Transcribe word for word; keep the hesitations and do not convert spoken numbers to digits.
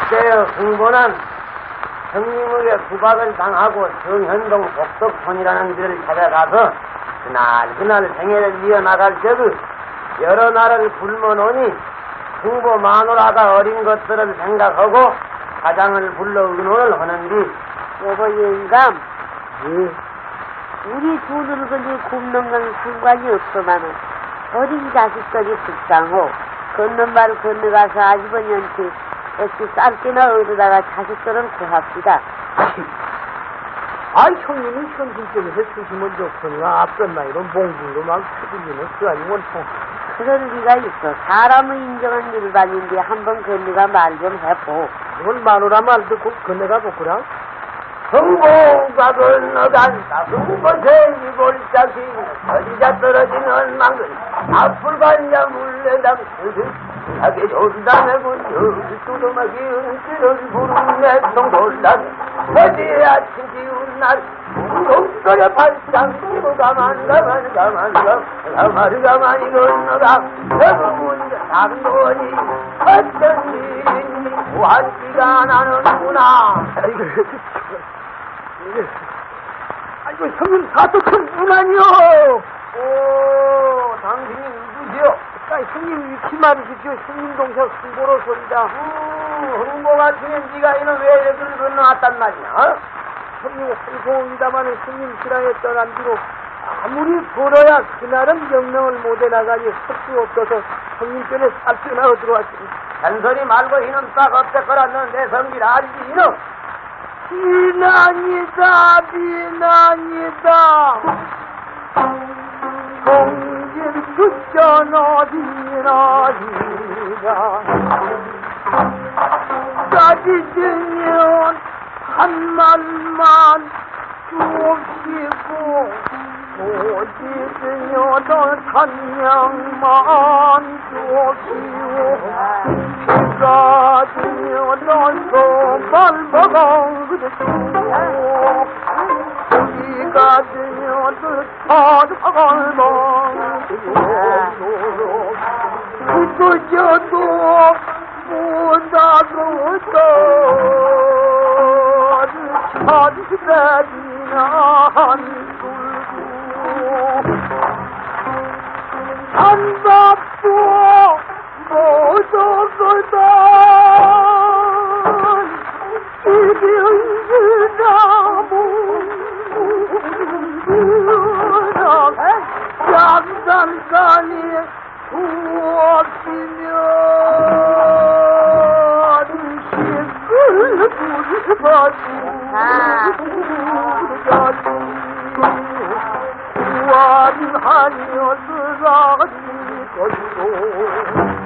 첫째여 흥보는 형님에게 구박을 당하고 성현동 복덕촌이라는 데를 찾아가서 그날 그날 생애를 이어나갈 적에 여러 나라를 굶어놓으니 흥보 마누라가 어린 것들을 생각하고 가장을 불러 의논을 하는디 여보 영감 예. 우리 두 늙은이 굶는 건 상관이 없어만은 어린 자식들이 불쌍하고 걷는 말 건너가서 아주버니한테 어찌 쌀기나 얻어다가 자식들을 구합시다. 아, 형님이 현실적으로 해주시면 좋거니와 앞선 나이로 몽둥이로 막 쳐들리는 그 아니 원통. 그런 리가 있어. 사람의 인정한 일반인데 한번 건너가 말 좀 해보. 이건 마누라 말 듣고 건너가 보구라. 흥보가 건너간다. 흥보새 이볼짝이 어디자 떨어지는 망근 앞을 간자 물레당 하게 jordan은 여기 두루마기 은지를 부른 내통 돌단 어디에 아침 기운 날 웅덩거려 발상 뛰고 가만 가만 가만 가만 가만히 건너가 대부분 당도니 어떤 일인지 구한기가 나는구나. 아이고 형님 사또큰 문안이요. 오 당신이 누구시오? 아, 형님 위치 말이시죠. 형님 동생 흥보로 소리다. 음, 흥보 같으면 네가 이놈 왜 여기를 건너왔단 말이야? 어? 형님 황송입니다마는 형님 지랑에 떠난 뒤로 아무리 벌어야 그날은 명령을 못해 나가니 할 수 없어서 형님 편에 삽질하러 들어왔습니다. 잔소리 말고 이놈 싹 없애거라. 넌 내 성질 알지 이놈? 비난이다 비난이다. 공진 듣전 어디나리라. 따지면 한 말만 줍시고 오지면 산양만 줍시오. 비가 지면 손발 먹어 비가 지면 손발 먹어 그저도 못하고도 천배지나 한술고 한밥도 못하거든 양산간이 없으면 식을 부르가지 구한하여 들어가지 것도